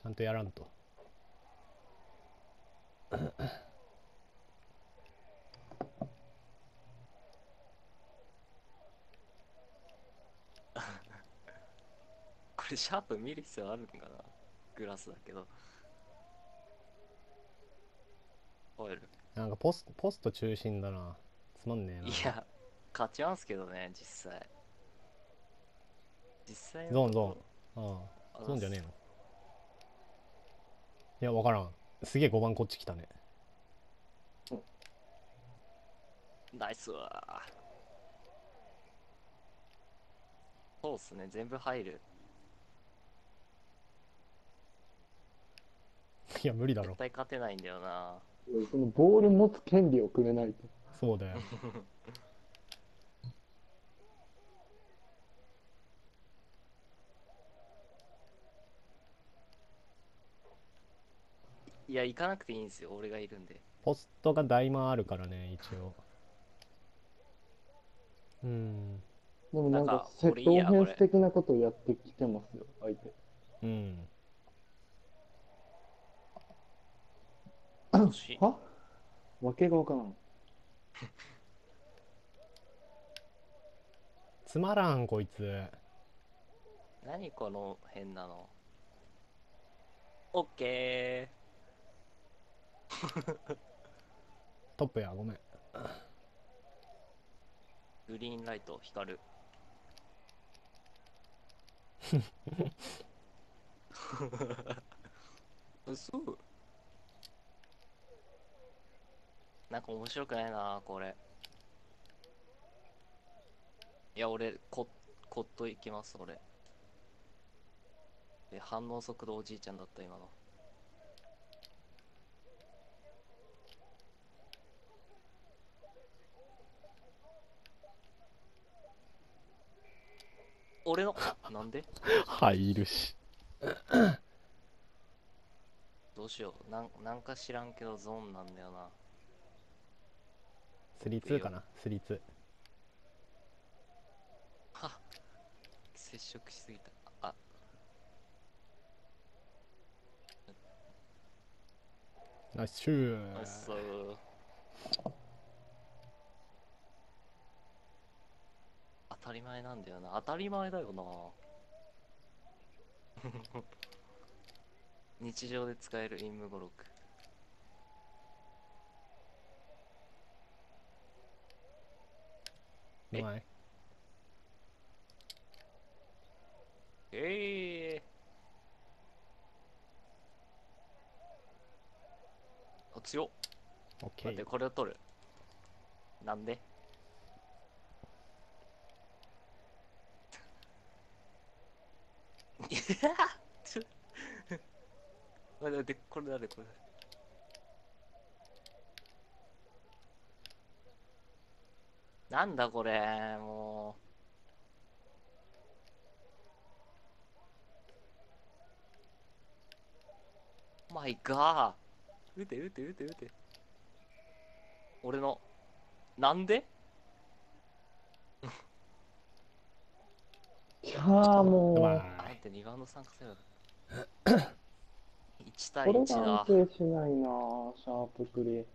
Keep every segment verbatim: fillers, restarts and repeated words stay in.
ちゃんとやらんと。 これシャープ見る必要あるんかな。グラスだけど。オイル。 なんかポスト、ポスト中心だな。つまんねえな。 いや、勝ちますけどね、実際。実際のゾーンゾところ。 ーン。ああ、 あざす。 ゾーンじゃねえの。いや、わからん。すげえごばんこっち来たね。 ナイスわ。そうっすね、全部入る。 いや、無理だろ。 絶対勝てないんだよな。 そのボール持つ権利をくれないと。 そうだよ。 いや、行かなくていいんですよ、俺がいるんで。 ポストが大満あるからね、一応。うん。 でもなんかなんか、 窃俺いいや、こ盗変スれ。 的なことをやってきてますよ、相手。 うん。 惜しい。 はわけがわからん。 つまらん、こいつ。 何この変なの。オッケトップや、ごめん。 ー。グリーンライト、光る。嘘。なんか面白くないな、これ。いや、俺、ココットいきます、俺。で、反応速度おじいちゃんだった、今の。俺の、なんで。 入るし。 どうしよう。なん、なんか知らんけどゾーンなんだよな。トップスリーツー かよ。 な、スリーツー。 は、接触しすぎた。あ、 ナイスシュあっそー。当たり前なんだよな。当たり前だよな。日常で使える陰夢語録。 ー。うえまい。 えー、あ、強っ。 オッケー。 待って、これを取る。なんで。いやちょ待って、これ誰これ。なんだこれ、もう。マイガー。撃て撃て撃て撃て。俺の、なんで。 いやーうまもあんい。 てにバウンド参加せよ。いちう、こ対れがいちだ。 安定しないなーシャープクリ。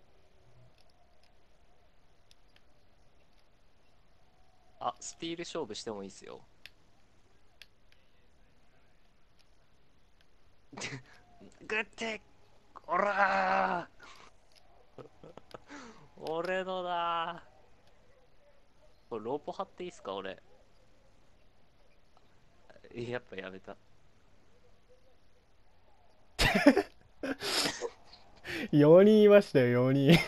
あ、スティール勝負してもいいっすよ。グッテおらー俺のだー。これロープ貼っていいっすか俺。やっぱやめた。 よにんいましたよ、よにん。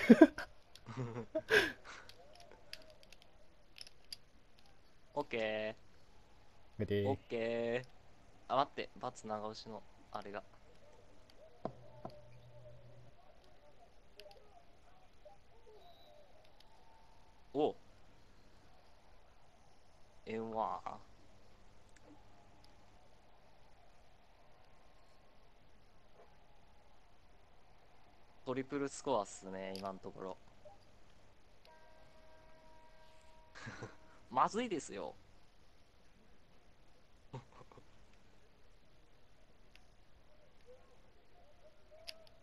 オッケー。オ見て。 ッケー。あ、待って。バツ長押しの、あれが。おえんわ。トリプルスコアっすね、今のところ。まずいですよ。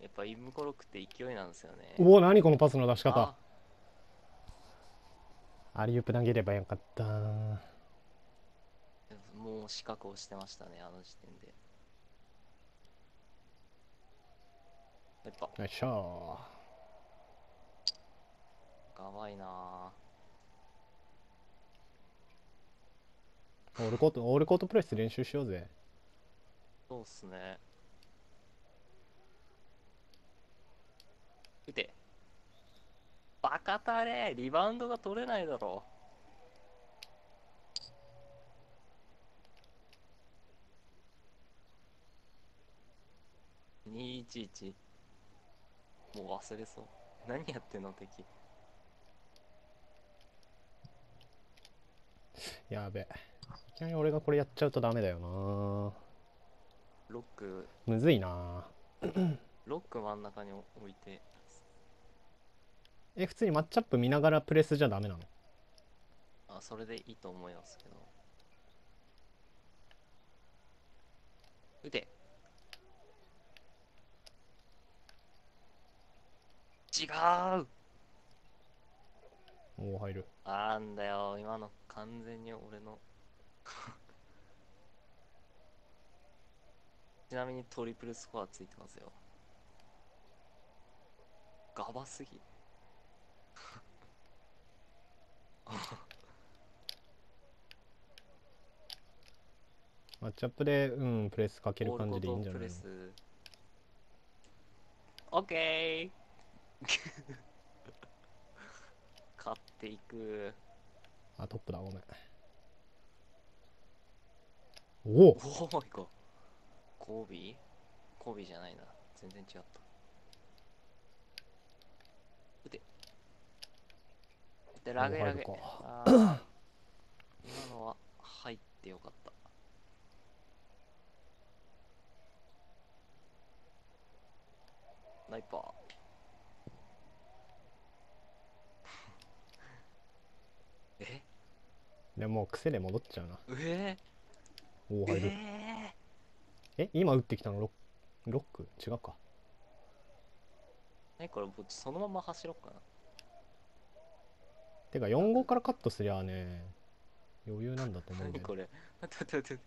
やっぱイムコロクって勢いなんですよね。 おお、何このパスの出し方。 あアリウープ投げればよかった。 もう死角をしてましたね、あの時点で。やっぱよいしょやばいなー。オールコートオールコートプレス練習しようぜ。 そうっすね。打て。バカタレ、リバウンドが取れないだろう。にいちいち。もう忘れそう。何やってんの敵。 やべ、いきなり俺がこれやっちゃうとダメだよな。 ロック、 むずいな。 ロック真ん中に置いて。 え、普通にマッチアップ見ながらプレスじゃダメなの？ あ、それでいいと思いますけど。打て。違う。 おお、入る。 なんだよ、今の完全に俺のちなみにトリプルスコアついてますよ。ガバすぎ。 マッチアップでうんプレスかける感じでいいんじゃないの？ オールコートプレス。オッケー勝っていく。 あ、トップだ、ごめん。おお、 おおマイゴー。コービーコービーじゃないな。全然違った。打て。で、ラゲラゲ。あー今のは入ってよかった。ナイパー。えでももう癖で戻っちゃうな。 えー、 おお、入る。 ええ、今打ってきたのロッロック違うか。 ー、何これ、僕そのまま走ろうかな。 てかよん号からカットすりゃあね、余裕なんだと思うんだよね。 何これ。待って待って待って。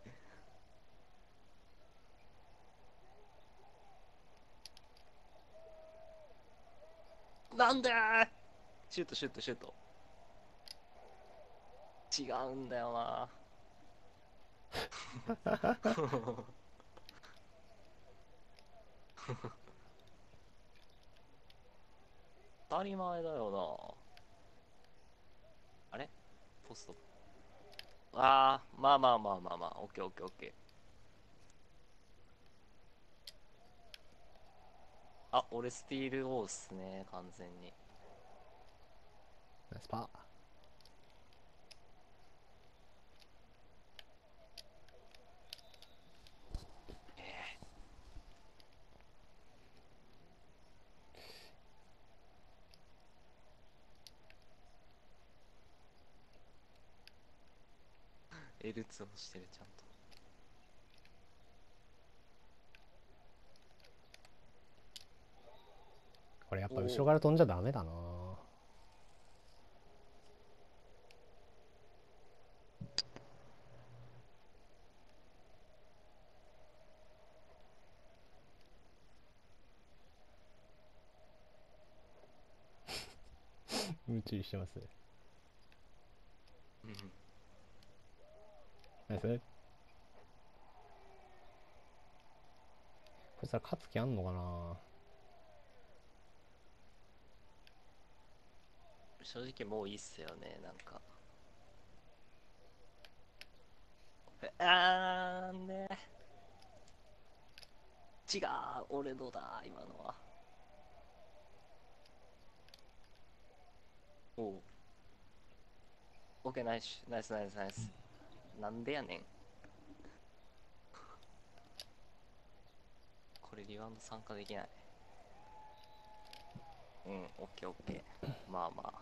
なんでーシュートシュートシュート。違うんだよな。当たり前だよな。あれポスト。あー、まあまあまあまあまあ、オッケーオッケーオッケー。あ、俺スティール王っすね、完全に。 ナイスパー。 エルツー をしてる、ちゃんと。 これやっぱ後ろから飛んじゃダメだな。夢中してます。 うん。 ナイス。これさ勝つ気あんのかな。 正直もういいっすよね、なんか。あーんで。違う、俺のだ、今のは。おう。オッケー、ナイス、ナイス、ナイス、ナイス。なんでやねん。これリバウンド参加できない。うん、オッケー、オッケー。まあまあ。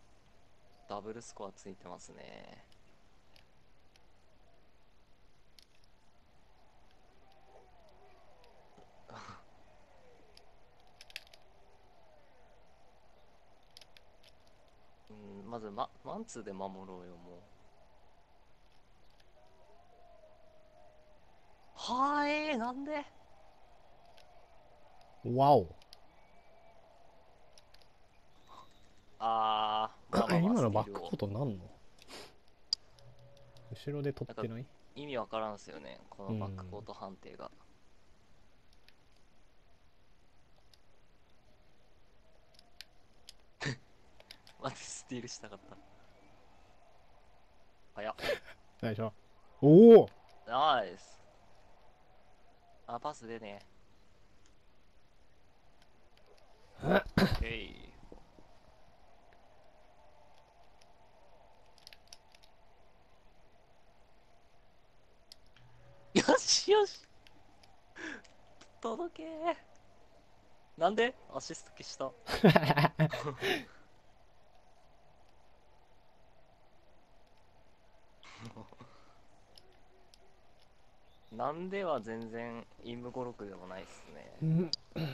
ダブルスコアついてますね。 まずママンツーで守ろうよ、もう。はーえー、なんで。 わお。 あー、まあまあまあ、 今のスティールをバックコートなんの？後ろで取ってない？ 意味わからんすよね、このバックコート判定が。待って、スティールしたかった。早っ。 最初。おお。 ナイス。あ、パスでね。えい。よしよし。届けー。なんでアシスト消した。なんでは全然イム語録でもないっすね。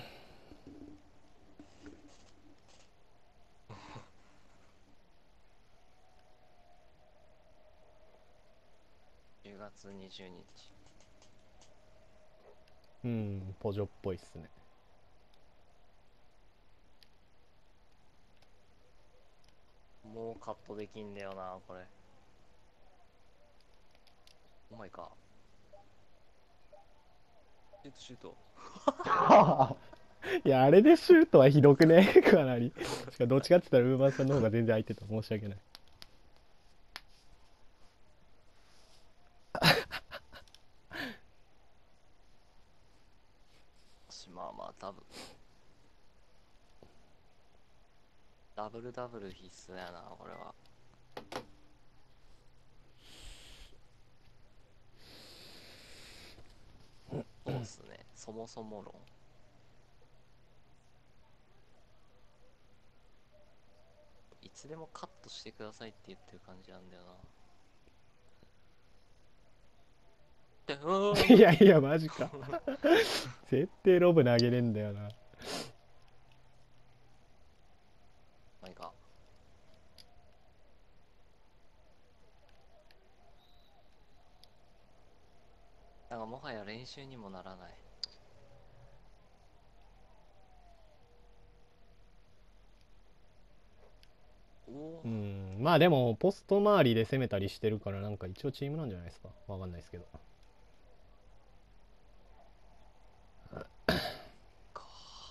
じゅうがつにじゅうにち。 うん、ポジョっぽいっすね。 もうカットできんだよな、これ。お前か。シュートシュート。 いや、あれでシュートはひどくね？かなり。しかどっちかって言ったらウーバーさんの方が全然空いてた。申し訳ない。 しまあまあ、多分ダブルダブル必須やな、これは。そうっすね、そもそも論。いつでもカットしてくださいって言ってる感じなんだよな。でうーんいやいや、マジか。設定ロブ投げれんだよな。 まあいいか。なんかもはや練習にもならない。おおう。ん、まあでも、ポスト周りで攻めたりしてるから、なんか一応チームなんじゃないですか。わかんないですけど。 か。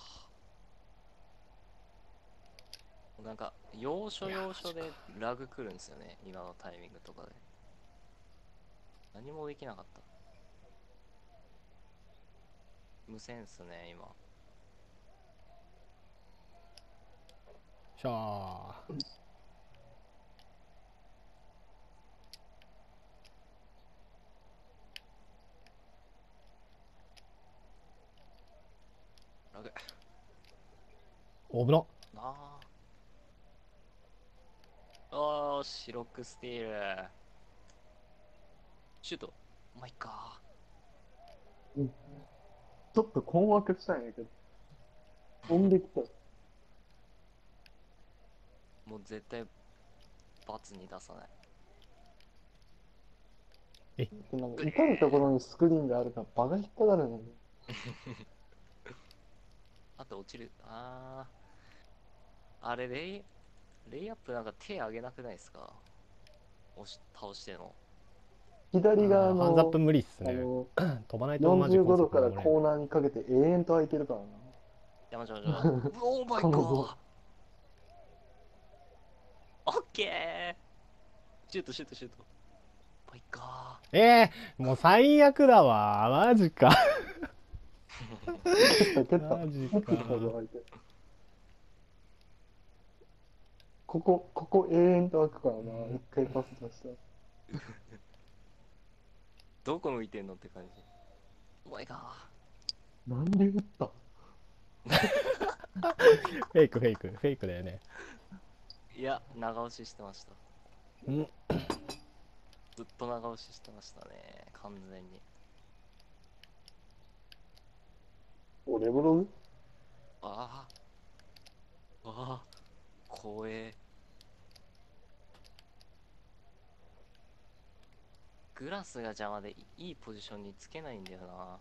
なんか要所要所でラグ来るんですよね、今のタイミングとかで。何もできなかった。無線っすね、今。 しゃー。 ラグ。 危なっ。 なあ。おーし、ロックスティール。シュート。うまいか。 うん、ちょっと困惑したんやけど。飛んできた。 もう絶対罰に出さない。 え、 なんか至るところにスクリーンがあるから場が引っかかるのね。 あと落ちる。あー。あれレイ、レイアップなんか手上げなくないですか？押し、倒しての。 左側ハンズアップの、 無理っすね。 あの、 飛ばないとマジ 45 コンセ度からプト守れん。 コーナーにかけて永遠と空いてるからな。 やまちゃまちゃま。オーマイガこの棒。 ー。オッケー。シュートシュートシュート。オーマイガえー、もう最悪だわ。マジか。 蹴った蹴った。 マジ蹴ってたぞ、 か。 相手。ここ、ここ永遠と空くからな。一回パス出したら。 ー。どこ向いてんのって感じ。オーマイガなんで打った？ フェイクフェイク。フェイクだよね。 ー。いや、長押ししてました。 んずっと長押ししてましたね、完全に。 お、レブログ。 ああ。ああ。怖え。 グラスが邪魔でいいいポジションにつけないんだよな。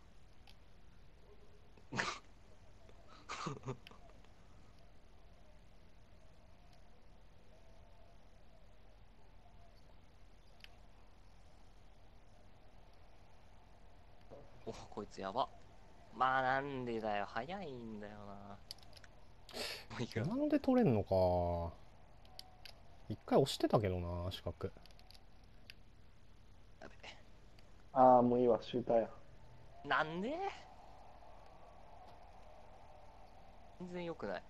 お、こいつやば。まあなんでだよ、早いんだよな。もういいよ。 なんで取れんのか。一回押してたけどな、四角。 やべ。 ああ、もういいわ、シューターや。 なんで全然良くない。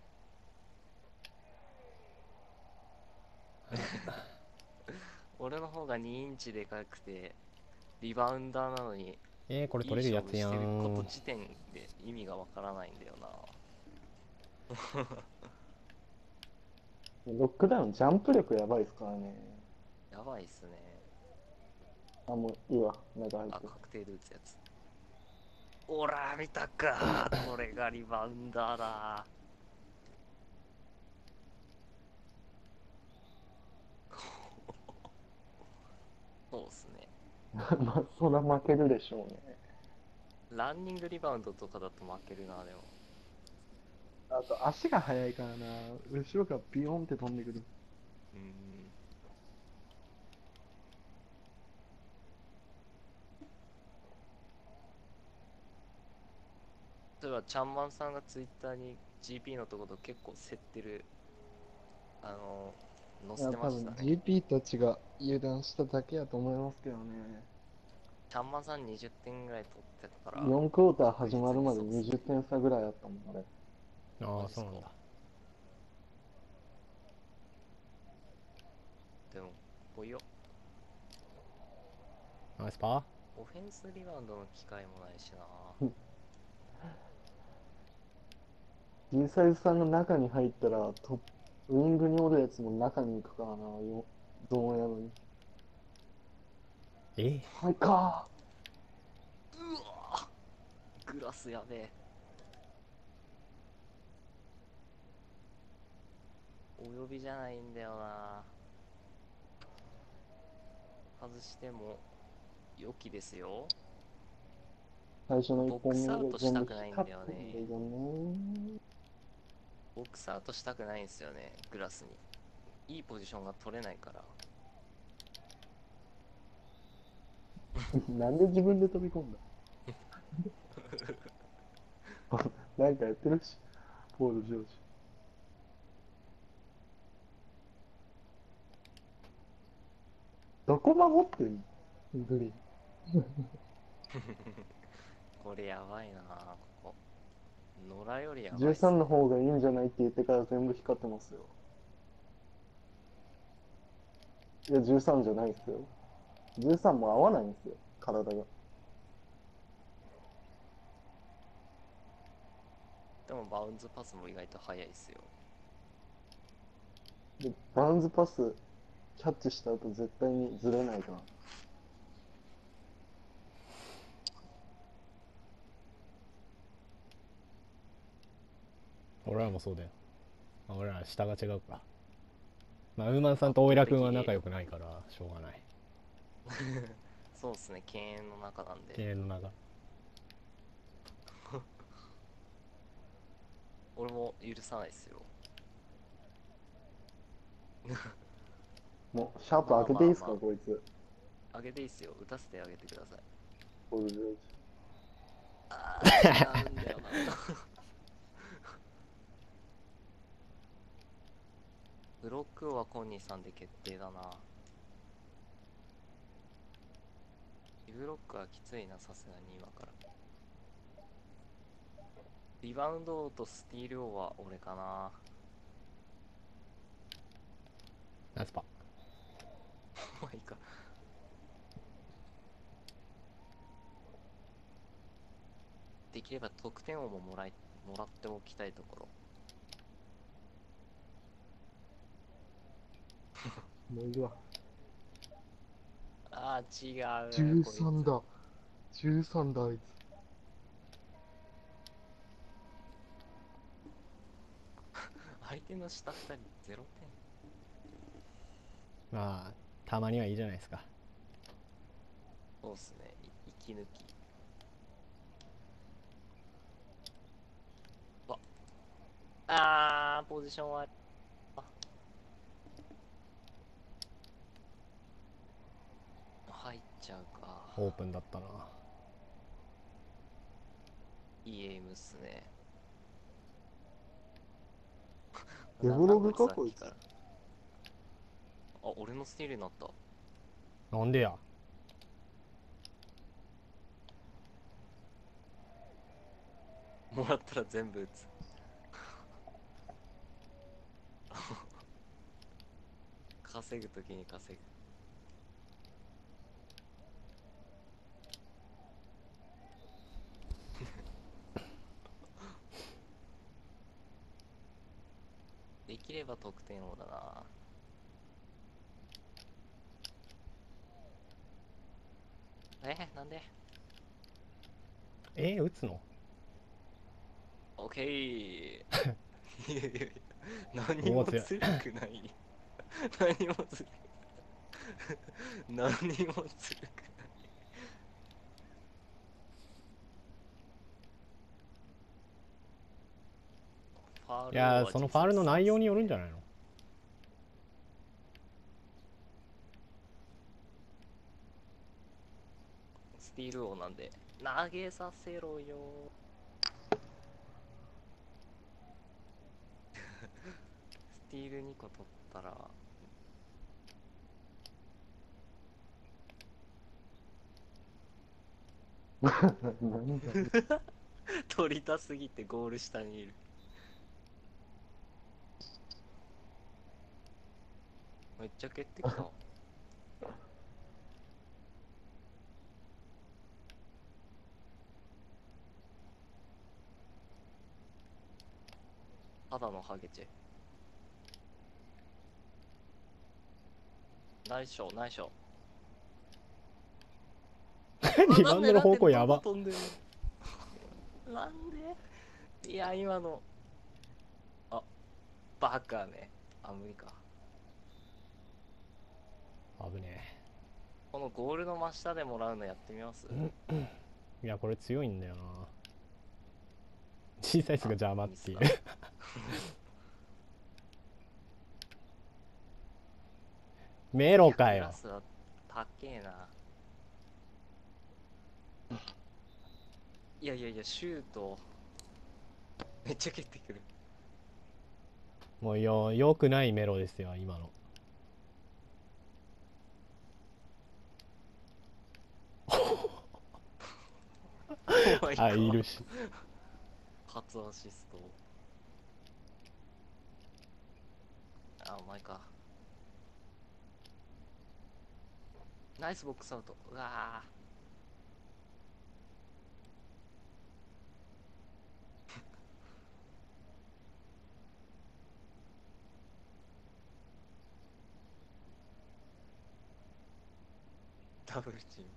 俺の方がにインチでかくて、リバウンダーなのに、 えー、これいい取れるやつや勝負してることん。 時点で意味がわからないんだよな。 ロックダウン、ジャンプ力やばいですからね。 やばいっすね。 あ、もういいわ、中入っあ、 て。 確定で打つやつ。おら、見たか。これがリバウンダーだ。そうっすね。 まあ、そら負けるでしょうね。 ランニングリバウンドとかだと負けるな、でも。 あと、足が速いからな、後ろからビヨンって飛んでくる。 うーん。例えば、ちゃんまんさんがツイッターに ジーピー のとこと結構競ってる、あの、載いや、 せてま多分したね。 ジーピー たちが油断しただけやと思いますけどね。 ちゃんまんさんにじゅってんぐらい取ってたから、 よんクォーター確実始まるまでにそうっすね。 にじゅってん差ぐらいあったもん、あれ。 ああ、 マジっすか。 そうなんだ。 でも、おいよ。 ナイスパー。 オフェンスリバウンドの機会もないしな。 G サイズさんが中に入ったら、トウイングにおるやつも中に行くからな、よゾーンやのに。 えはいかうわグラスやべえ。お呼びじゃないんだよな。外しても良きですよ。 最初の1 ボック本目スアウトしで全部たくないん光っだよね。 てんだよね。 ボックスアウトしたくないんですよね、グラスに。いいポジションが取れないから。 なんで自分で飛び込んだなんかやってるし、ポール・ジョージ。どこ守ってんのグリーン。 これやばいなここ。野良よりやばいっすじゅうさんのね。 方がいいんじゃないって言ってから全部光ってますよ。いや、じゅうさんじゃないですよ。じゅうさんも合わないんですよ、体が。 でもバウンズパスも意外と速いっすよ。 で、バウンズパス、キャッチした後絶対にずれないから。 俺らもそうだよ。まあ、俺ら下が違うから。まあ、ウーマンさん圧とオイラ倒的に。 君は仲良くないから、しょうがない。 そうっすね、敬遠の中なんで。 経営の中。 俺も許さないっすよ。 もう、シャープまあ開けていいですか、 まあまこいつ。 あ、あげていいっすよ。打たせてあげてください。 ポール・ジョージ。 あー、違うんだよな。ブロックはコンニーさんで決定だな。リブロックはきついな、さすがに今から。リバウンド王とスティール王は俺かな。 ナイスパー。 まあいいか。できれば得点王ももらい、もらっておきたいところ。 もういいわ。 ああ、違う、こいじゅうさんつ。 だ。じゅうさんだ、あいつ。 相手の下ふたりゼロてん。 まあ、たまにはいいじゃないですか。 そうっすね。い息抜き。わあー、ポジションは入っちゃうか。 オープンだったな。 いいエイムっすね。 デなブログかなんだこいつ。 さっきからあ、俺のスティールになった。 なんでや。 もらったら全部打つ。稼ぐときに稼ぐ。できれば得点王だな。え、なんでえー、打つの？ オッケー。いやいやいや、何おお、強い。 もずるくない。何もずるく何もずるくない。ファーいやー、 ル王はそのファールの内容によるんじゃない？ ないの？ スティール王なんで投げさせろよ。スティールにこ取ったら何だ。 取りたすぎてゴール下にいる。めっちゃ蹴ってきた。ただのハゲチェ。ナイスショーナイスショー。 リバウンドの方向やば。 飛んでる。なんで？いや今のあバカね。あ無理か。 危ねこのゴールの真下でもらうのやってみます？ え。いや、これ強いんだよな。小さい人が邪魔っていう。メロかよ。 クラスは高えな。いやいやいや、シュートめっちゃ蹴ってくる。 もうよ、よくないメロですよ、今の。あ、いるし。 初アシスト。あ、お前か。ナイスボックスアウト。うわーダブルチーム。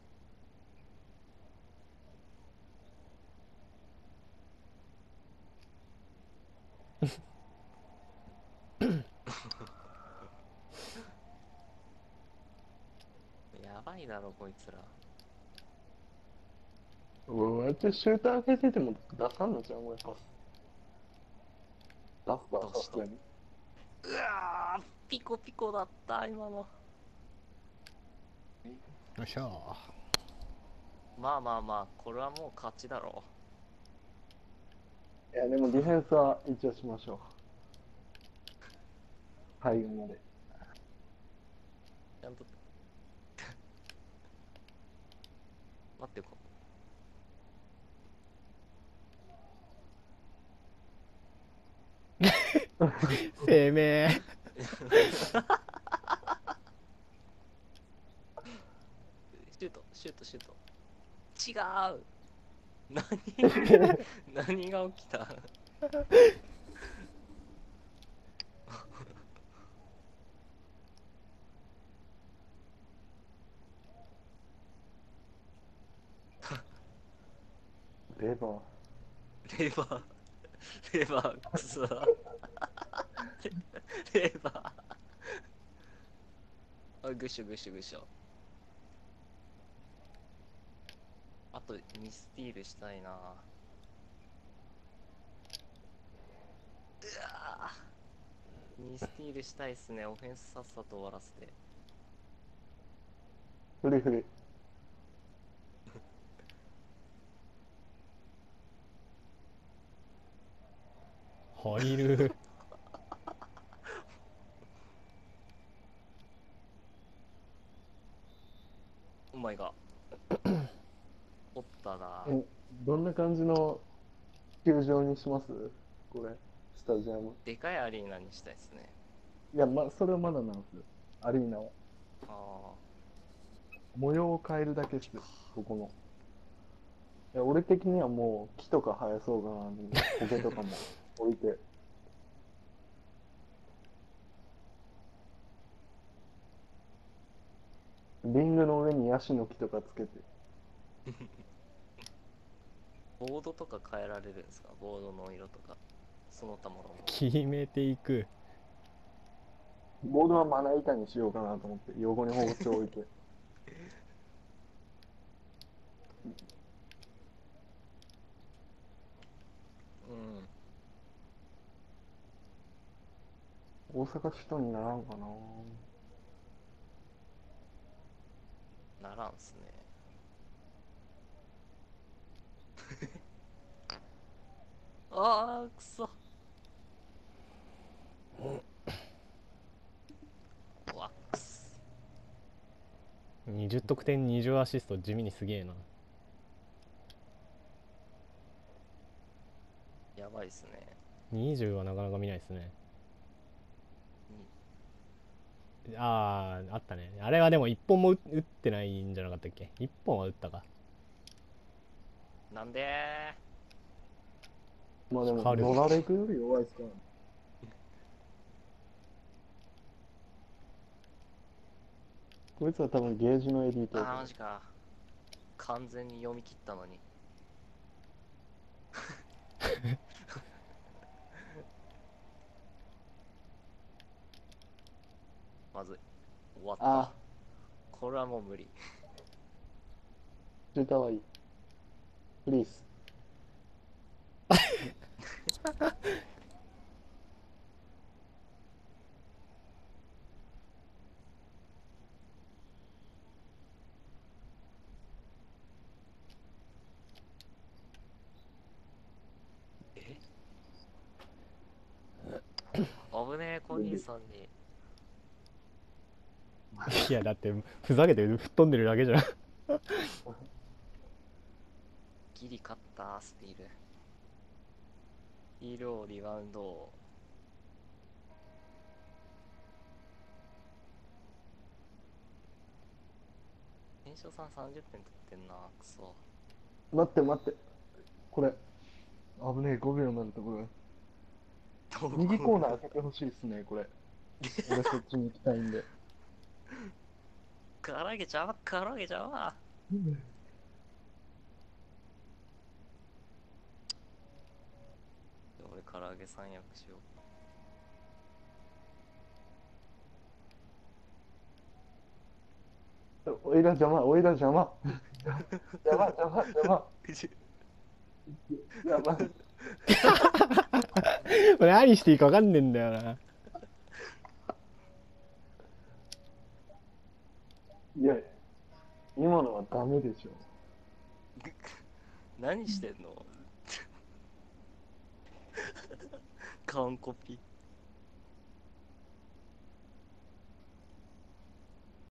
やばいだろこいつら。 うわ、やってシューター開けてても出さんのじゃん、これパス。出すか、 出したさすがに。 うわーピコピコだった今の。 よっしゃー。 まあまあまあこれはもう勝ちだろいや、でもディフェンスは一応しましょう。最後まで。 う。ちゃんと待ってよ。 生命。 シュートシュートシュート。違う。何何が起きた？ レバー。 レバーレバークソだ。レバーあ、ぐしょぐしょぐしょ。 あとにスティールしたいな。うわーにスティールしたいっすね。オフェンスさっさと終わらせて。 フリフリ。 入る。 お前が。おったな。 え、どんな感じの球場にしますこれ、スタジアム。 でかいアリーナにしたいっすね。 いや、ま、それはまだなんですよ。アリーナは。 あ模様を変えるだけっすよ、ここの。いや、俺的にはもう木とか生えそうかな、苔とかも置いて。リングの上にヤシの木とかつけて。 あ。ボードとか変えられるんですか？ボードの色とか。その他ものも。 決めていく。 ボードはまな板にしようかなと思って、横に包丁置いて。 うん。 大阪市とにならんかな。 ならんっすね。ああ、くそ。ワックス。 にじゅう得点にじゅうアシスト、地味にすげえな。 やばいっすね。 にじゅうはなかなか見ないですね。 にああ、あったね。あれはでもいっぽんも打打ってないんじゃなかったっけ？ いっ 本は打ったか。 なんでまあでも、 光る。 野良レクより弱いっすからね。こいつは多分ゲージのエリートー。 やからああ、マジか。完全に読み切ったのに。まずい。終わった。 あこれはもう無理。 ジュータはいい。プリース。 え危ねえ、コニーさんに。 いやだってふざけて吹っ飛んでるだけじゃん。 ギリ勝った、スティール。ヒールをリバウンドを。天正さんさんじゅってん取ってんな、くそ。 待って待って。これ、危ねえ、ごびょうになるところ。右コーナー開けてほしいっすね、これ。俺そっちに行きたいんで。 唐揚げちゃう唐揚げちゃうわ。俺、唐揚げ三役しよおいら邪魔、おいら邪魔。邪魔、邪魔、邪魔。 う。 邪魔。 これ何していいか分かんねえんだよな。 いや、今のはダメでしょ。 何してんの完コピ。